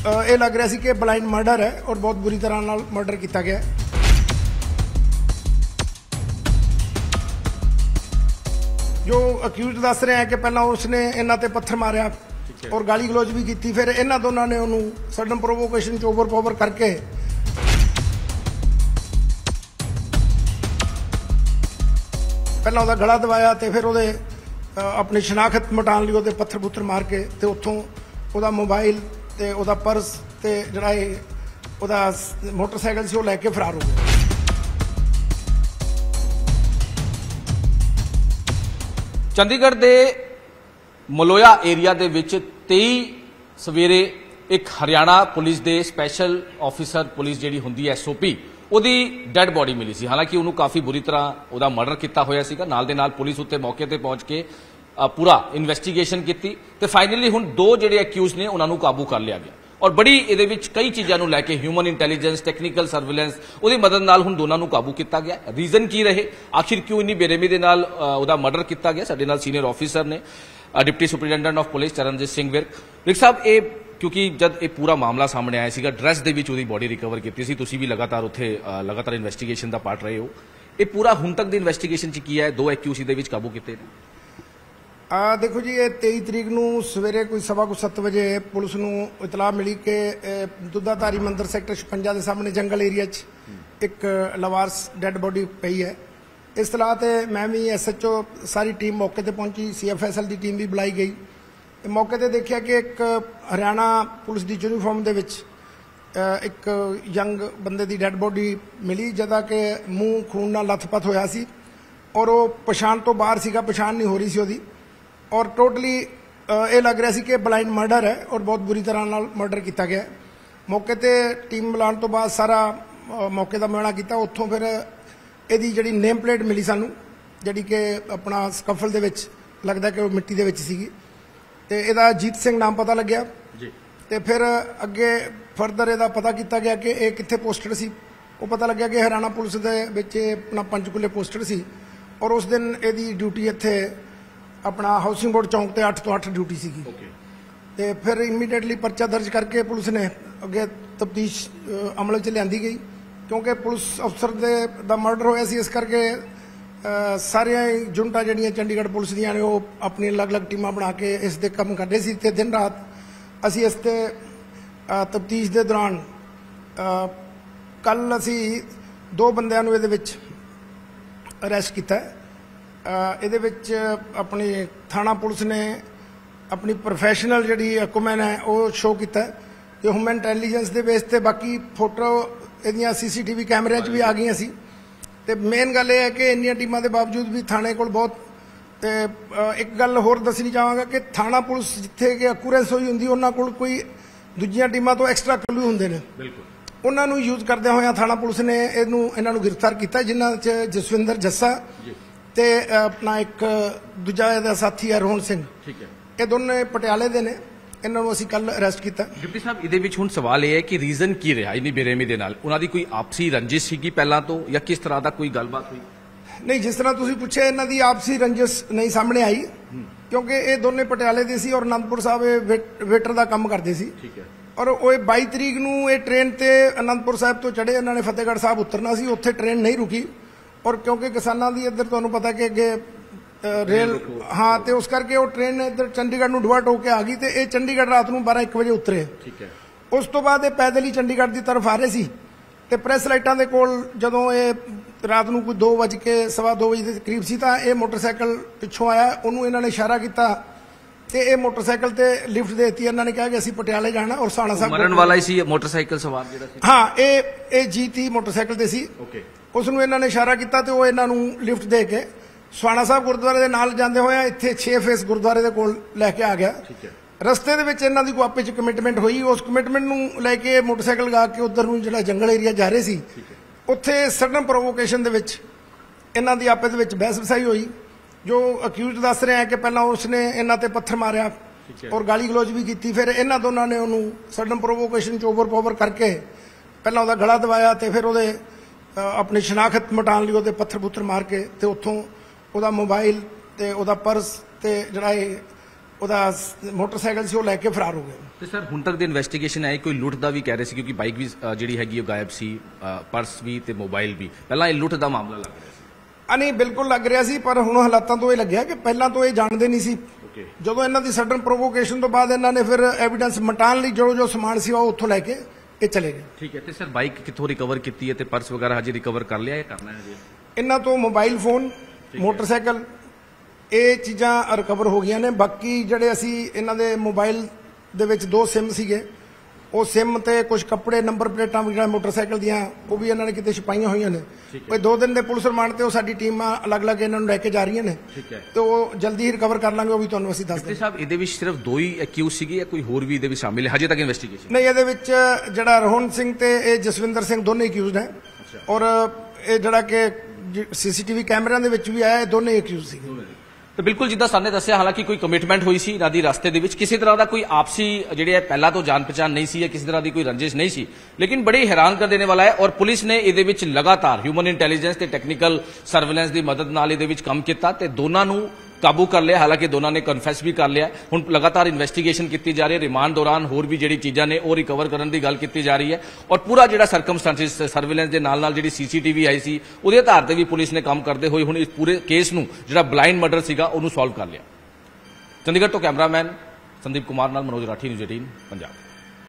ਇਹ ਲੱਗ ਰਿਹਾ ਸੀ ਕਿ ਬਲਾਈਂਡ ਮਰਡਰ ਹੈ ਔਰ ਬਹੁਤ ਬੁਰੀ ਤਰ੍ਹਾਂ ਨਾਲ ਮਰਡਰ ਕੀਤਾ ਗਿਆ ਹੈ। जो अक्यूज दस रहे हैं कि पहला उसने इन्हां ते पत्थर मारिया और गाली गलोच भी की, फिर इन्हां दोनों ने उन्होंने सडन प्रोवोकेशन च ओवर पावर करके पहला उसका गला दबाया तो फिर वो अपनी शनाख्त मिटाने लिए वो पत्थर पुत्थर मार के तो उत्थों वो मोबाइल तो वो पर्स तो जरा वो मोटरसाइकिल से वो लैके फरार हो गया। ਚੰਡੀਗੜ੍ਹ ਦੇ ਮਲੋਇਆ ਏਰੀਆ ਦੇ ਵਿੱਚ 23 ਸਵੇਰੇ ਇੱਕ ਹਰਿਆਣਾ ਪੁਲਿਸ ਦੇ ਸਪੈਸ਼ਲ ਆਫੀਸਰ ਪੁਲਿਸ ਜਿਹੜੀ ਹੁੰਦੀ ਹੈ SOP ਉਹਦੀ ਡੈੱਡ ਬੋਡੀ ਮਿਲੀ ਸੀ। ਹਾਲਾਂਕਿ ਉਹਨੂੰ ਕਾਫੀ ਬੁਰੀ ਤਰ੍ਹਾਂ ਉਹਦਾ ਮਰਡਰ ਕੀਤਾ ਹੋਇਆ ਸੀਗਾ। ਨਾਲ ਦੇ ਨਾਲ ਪੁਲਿਸ ਉੱਤੇ ਮੌਕੇ ਤੇ ਪਹੁੰਚ ਕੇ ਪੂਰਾ ਇਨਵੈਸਟੀਗੇਸ਼ਨ ਕੀਤੀ ਤੇ ਫਾਈਨਲੀ ਹੁਣ 2 ਜਿਹੜੇ ਅਕਿਊਜ਼ ਨੇ ਉਹਨਾਂ ਨੂੰ ਕਾਬੂ ਕਰ ਲਿਆ ਗਿਆ और बड़ी ये कई चीज़ों को लैके ह्यूमन इंटैलीजेंस टेक्निकल सर्विलेंस उसकी मदद नाल हुण दोनों को काबू किया गया। रीजन की रहे आखिर क्यों इन्नी बेरहमी के नाल उहदा मर्डर किया गया। साडे नाल सीनियर ऑफिसर ने deputy superintendent of police Charanjit Singh Virk. Virk साहब ये क्योंकि जब ये पूरा मामला सामने आया सीगा ड्रैस दे विच उहदी बॉडी रिकवर की सी, तुसीं भी लगातार उत्थे लगातार इन्वेस्टिगेशन का पार्ट रहे हो। ये पूरा हुण तक दी इन्वेस्टिगेशन च की है 2 एक्यूज दे विच काबू किए? देखो जी, ये 23 तरीक नूं सवेरे कोई 7:15 बजे पुलिस नूं इतला मिली कि दुधाधारी मंदिर सैक्टर 56 के सामने जंगल एरिया एक लवारस डैड बॉडी पई है। इस तलाह ते मैं भी SHO सारी टीम मौके ते पहुंची, CFSL की टीम भी बुलाई गई। मौके ते देखिया कि एक हरियाणा पुलिस की यूनीफॉर्म दे विच एक यंग बंदे की डैड बॉडी मिली जिहदा कि मूँह खून नाल लथपथ होया सी और वो पछाण तो बाहर सीगा, पछाण नहीं हो रही सी ओहदी और टोटली ये लग रहा सी कि ब्लाइंड मर्डर है और बहुत बुरी तरह नाल मर्डर किया गया। मौके ते टीम बुलाने तो बाद सारा मौके का मुआयना किया। उत्थों फिर यदी जी नेम प्लेट मिली सानू जी कि अपना स्कफल दे विच लगता कि मिट्टी दे विच सीगी ते इहदा जीत सिंह नाम पता लग्या ते फिर अगे फरदर इहदा पता किया गया कि यह कित्थे पोस्टड सी। वो पता लग्या कि हरियाणा पुलिस दे विच अपना पंचकूले पोस्टड सी और उस दिन यदी ड्यूटी इत्थे अपना हाउसिंग बोर्ड चौंक ते 8 तो 8 ड्यूटी सी। ते फिर इमीडिएटली पर्चा दर्ज करके पुलिस ने अगे तफ्तीश अमल च लियांदी गई क्योंकि पुलिस अफसर दा मर्डर होया सी। इस करके सारिया यूनिटां जिहड़ियां चंडीगढ़ पुलिस दियां ने वो अपनी अलग अलग टीमां बना के इस दे काम करदे सी ते दिन रात असी इस ते तफ्तीश दे दौरान कल असी 2 बंदियां नूं इहदे विच अरेस्ट कीता। ਇਹਦੇ ਵਿੱਚ अपनी थाना पुलिस ने अपनी प्रोफैशनल जी अकुमैन है वो शो किया कि ह्यूमन इंटैलीजेंस के बेस पर बाकी फोटो इहदियां CCTV कैमरे भी आ गई सी। तो मेन गल यह है कि इन्नियां टीमां के बावजूद भी थाने को बहुत एक गल होर दसनी चाहांगा कि थाना पुलिस जिथे कि अकूरेंस हुई हुंदी उन्हां कोल कोई दूजियां टीमां तो एक्सट्रा क्लू हुंदे ने, उन्हां नूं यूज करदे होया थाना पुलिस ने इन्हां नूं गिरफ्तार किया जिन्हां च जसविंदर जस्सा ते अपना एक दूजा साथी है रोहन सिंह। ये दोनों पटियाले दे ने, इन्होंने असीं कल अरेस्ट किया। डिप्टी साहब इहदे विच हुण सवाल यह है कि रीजन की रहा इन्नी बेरहमी दे नाल उन्हां दी कोई आपसी रंजिश सीगी पहलां तो या किस तरह का कोई गलबात हुई? नहीं, जिस तरह तुसीं पुछिआ इन्हां दी आपसी रंजिश नहीं सामने आई क्योंकि ये दोनों पटियाले दे सी और आनंदपुर साहब वेटर का काम करते सी और वो 22 तरीक नूं ये ट्रेन ते आनंदपुर साहब तो चढ़े, इन्होंने फतेहगढ़ साहब उतरना सी, उत्थे ट्रेन नहीं रुकी और क्योंकि किसानों की इधर तुहानूं पता कि अगे रेल हाँ तो उस करके वो ट्रेन इधर चंडीगढ़ नूं डिवर्ट होकर आ गई तो ये चंडीगढ़ रात नूं 12-1 बजे उतरे। उस तो बाद ये पैदल ही चंडीगढ़ की तरफ आ रहे सी ते प्रेस लाइटां दे कोल जदों ये रात नूं कोई 2:15 के करीब सी तां ये मोटरसाइकिल पिछों आया, उन्होंने इन्होंने इशारा किया ते ये मोटरसाइकिल ते लिफ्ट देती। इन्होंने कहा कि असीं पटियाले जाना और साणा साहब मरण वाला ही सी मोटरसाइकिल सवार जिहड़ा सी। हाँ, ये जीती मोटरसाइकिल ते सी। उसनूं इन्होंने इशारा किया तो वो इन्हों लिफ्ट दे के स्वाणा साहब गुरुद्वारे के नाल जाते हुए इत्थे 6 फेस गुरुद्वारे के कोल लैके आ गया। रस्ते दे विच इन्हां दी कोई आपे च कमिटमेंट हुई, उस कमिटमेंट नूं लैके मोटरसाइकिल गा के उधर नूं जिहड़ा जंगल एरिया जा रहे सी उत्थे सडन प्रोवोकेशन दे विच इन्हां दी आपे दे विच बहस वसाई हुई। जो अक्यूज दस रहे हैं कि पहला उसने इन्हां ते पत्थर मारिया और गाली गलोच भी की, फिर इन्हां दोनों ने उन्होंने सडन प्रोवोकेशन च ओवर पावर करके पहला उसका गला दबाया तो फिर वो अपनी शनाख्त मिटाने लिए वो पत्थर पुत्थर मार के तो उत्थों वो मोबाइल तो वो पर्स तो जरा ਉਹਦਾ ਮੋਟਰਸਾਈਕਲ ਸੀ ਉਹ ਲੈ ਕੇ ਫਰਾਰ ਹੋ ਗਏ। ਤੇ ਸਰ ਹੁਣ ਤੱਕ ਦੀ ਇਨਵੈਸਟੀਗੇਸ਼ਨ ਹੈ ਕੋਈ ਲੁੱਟ ਦਾ ਵੀ ਕਹਿ ਰਹੇ ਸੀ ਕਿਉਂਕਿ ਬਾਈਕ ਵੀ ਜਿਹੜੀ ਹੈਗੀ ਉਹ ਗਾਇਬ ਸੀ, ਪਰਸ ਵੀ ਤੇ ਮੋਬਾਈਲ ਵੀ, ਪਹਿਲਾਂ ਇਹ ਲੁੱਟ ਦਾ ਮਾਮਲਾ ਲੱਗ ਰਿਹਾ ਸੀ। ਨਹੀਂ ਬਿਲਕੁਲ ਲੱਗ ਰਿਹਾ ਸੀ, ਪਰ ਹੁਣ ਹਾਲਾਤਾਂ ਤੋਂ ਇਹ ਲੱਗਿਆ ਕਿ ਪਹਿਲਾਂ ਤੋਂ ਇਹ ਜਾਣਦੇ ਨਹੀਂ ਸੀ। ਜਦੋਂ ਇਹਨਾਂ ਦੀ ਸਡਨ ਪ੍ਰੋਵੋਕੇਸ਼ਨ ਤੋਂ ਬਾਅਦ ਇਹਨਾਂ ਨੇ ਫਿਰ ਐਵੀਡੈਂਸ ਮਟਾਉਣ ਲਈ ਜੋ ਸਮਾਨ ਸੀ ਉਹ ਉੱਥੋਂ ਲੈ ਕੇ ਇਹ ਚਲੇ ਗਏ। ਠੀਕ ਹੈ। ਤੇ ਸਰ ਬਾਈਕ ਕਿੱਥੋਂ ਰਿਕਵਰ ਕੀਤੀ ਹੈ ਤੇ ਪਰਸ ਵਗੈਰਾ ਹਜੇ ਰਿਕਵਰ ਕਰ ਲਿਆ ਜਾਂ ਕਰਨਾ ਹੈ ਹਜੇ? ਇਹਨਾਂ ਤੋਂ ਮੋਬਾਈਲ ਫੋਨ, ਮੋਟਰਸਾਈਕਲ, ਇਹ ਚੀਜ਼ਾਂ ਰਿਕਵਰ ਹੋ ਗਈਆਂ ਨੇ। ਬਾਕੀ ਜਿਹੜੇ ਅਸੀਂ ਇਹਨਾਂ ਦੇ ਮੋਬਾਈਲ ਦੇ ਵਿੱਚ 2 ਸਿਮ ਸੀਗੇ, ਉਹ ਸਿਮ ਤੇ ਕੁਝ ਕੱਪੜੇ, ਨੰਬਰ ਪਲੇਟਾਂ ਵਗੈਰਾ ਮੋਟਰਸਾਈਕਲ ਦੀਆਂ ਉਹ ਵੀ ਇਹਨਾਂ ਨੇ ਕਿਤੇ ਛਪਾਈਆਂ ਹੋਈਆਂ ਨੇ। ਕੋਈ 2 ਦਿਨ ਦੇ ਪੁਲਿਸ ਰਿਮਾਂਡ ਤੇ ਉਹ ਸਾਡੀ ਟੀਮਾਂ ਅਲੱਗ-ਅਲੱਗ ਇਹਨਾਂ ਨੂੰ ਲੈ ਕੇ ਜਾ ਰਹੀਆਂ ਨੇ। ਤੇ ਉਹ ਜਲਦੀ ਹੀ ਰਿਕਵਰ ਕਰ ਲਾਂਗੇ, ਉਹ ਵੀ ਤੁਹਾਨੂੰ ਅਸੀਂ ਦੱਸ ਦਿੰਦੇ। ਸਾਹਿਬ ਇਹਦੇ ਵਿੱਚ ਸਿਰਫ 2 ਹੀ ਅਕਿਊਜ਼ ਸੀਗੇ ਜਾਂ ਕੋਈ ਹੋਰ ਵੀ ਇਹਦੇ ਵਿੱਚ ਸ਼ਾਮਿਲ ਹੈ? ਹਜੇ ਤੱਕ ਇਨਵੈਸਟੀਗੇਸ਼ਨ ਨਹੀਂ, ਇਹਦੇ ਵਿੱਚ ਜਿਹੜਾ ਰੋਹਨ ਸਿੰਘ ਤੇ ਇਹ ਜਸਵਿੰਦਰ ਸਿੰਘ ਦੋਨੇ ਅਕਿਊਜ਼ਡ ਹੈ। ਔਰ ਇਹ ਜਿਹੜਾ ਕਿ ਸੀਸੀਟੀਵੀ ਕੈਮਰਿਆਂ ਦੇ ਵਿੱਚ ਵੀ ਆਇਆ, ਇਹ ਦੋਨੇ ਅਕਿਊਜ਼ ਸੀਗੇ। ਤੇ ਬਿਲਕੁਲ ਜਿੱਦਾਂ ਸਾਨੇ ਦੱਸਿਆ, ਹਾਲਾਂਕਿ ਕੋਈ ਕਮਿਟਮੈਂਟ ਹੋਈ ਸੀ ਇਹਨਾਂ ਦੀ ਰਸਤੇ ਦੇ ਵਿੱਚ, ਕਿਸੇ ਤਰ੍ਹਾਂ ਦਾ ਕੋਈ ਆਪਸੀ ਜਿਹੜੇ ਪਹਿਲਾਂ ਤੋਂ ਜਾਣ ਪਛਾਣ ਨਹੀਂ ਸੀ ਜਾਂ ਕਿਸੇ ਤਰ੍ਹਾਂ ਦੀ ਕੋਈ ਰੰਜਿਸ਼ ਨਹੀਂ ਸੀ, ਲੇਕਿਨ ਬੜੇ ਹੈਰਾਨ ਕਰ ਦੇਣੇ ਵਾਲਾ ਹੈ। ਔਰ ਪੁਲਿਸ ਨੇ ਇਹਦੇ ਵਿੱਚ ਲਗਾਤਾਰ ਹਿਊਮਨ ਇੰਟੈਲੀਜੈਂਸ ਤੇ ਟੈਕਨੀਕਲ ਸਰਵੇਲੈਂਸ ਦੀ ਮਦਦ ਨਾਲ ਇਹਦੇ ਵਿੱਚ ਕੰਮ ਕੀਤਾ ਤੇ ਦੋਨਾਂ ਨੂੰ ਕਾਬੂ ਕਰ ਲਿਆ। ਹਾਲਾਂਕਿ ਦੋਨਾਂ ਨੇ ਕਨਫੈਸ ਵੀ ਕਰ ਲਿਆ। ਹੁਣ ਲਗਾਤਾਰ ਇਨਵੈਸਟੀਗੇਸ਼ਨ ਕੀਤੀ ਜਾ ਰਹੀ ਹੈ। ਰਿਮਾਂਡ ਦੌਰਾਨ ਹੋਰ ਵੀ ਜਿਹੜੀ ਚੀਜ਼ਾਂ ਨੇ ਉਹ ਰਿਕਵਰ ਕਰਨ ਦੀ ਗੱਲ ਕੀਤੀ ਜਾ ਰਹੀ ਹੈ। ਔਰ ਪੂਰਾ ਜਿਹੜਾ ਸਰਕਮਸਟੈਂਸਿਸ ਸਰਵੇਲੈਂਸ ਦੇ ਨਾਲ ਜਿਹੜੀ ਸੀਸੀਟੀਵੀ ਆਈ ਸੀ ਉਹਦੇ ਆਧਾਰ ਤੇ ਵੀ ਪੁਲਿਸ ਨੇ ਕੰਮ ਕਰਦੇ ਹੋਏ ਹੁਣ ਇਸ ਪੂਰੇ ਕੇਸ ਨੂੰ ਜਿਹੜਾ ਬਲਾਈਂਡ ਮਰਡਰ ਸੀਗਾ ਉਹਨੂੰ ਸੋਲਵ ਕਰ ਲਿਆ। ਚੰਡੀਗੜ੍ਹ ਤੋਂ ਕੈਮਰਾਮੈਨ ਸੰਦੀਪ ਕੁਮਾਰ ਨਾਲ ਮਨੋਜ ਰਾਠੀ, ਨਿਊਜ਼ 18 ਪੰਜਾਬ।